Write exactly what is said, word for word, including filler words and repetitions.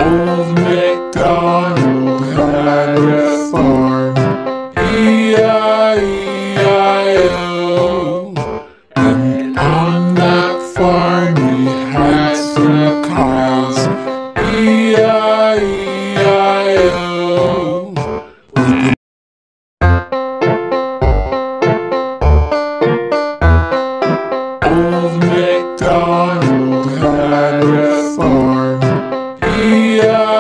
Old MacDonald had a farm, E I E I O. And on that farm he had some cows, E I E I O. Old MacDonald had a farm, E I E I O.